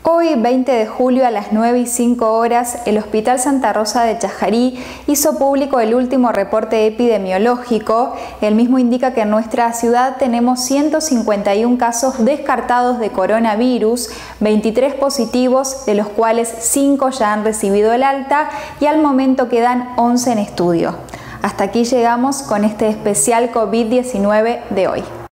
Hoy, 20 de julio a las 9:05, el Hospital Santa Rosa de Chajarí hizo público el último reporte epidemiológico. El mismo indica que en nuestra ciudad tenemos 151 casos descartados de coronavirus, 23 positivos, de los cuales 5 ya han recibido el alta y al momento quedan 11 en estudio. Hasta aquí llegamos con este especial COVID-19 de hoy.